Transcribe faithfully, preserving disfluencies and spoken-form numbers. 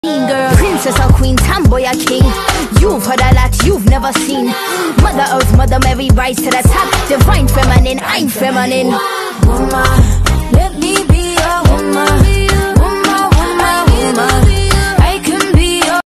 Girl, princess or queen, tomboy or king. You've heard a lot you've never seen. Mother Earth, Mother Mary, rise to the top. Divine feminine, I'm feminine. Woman.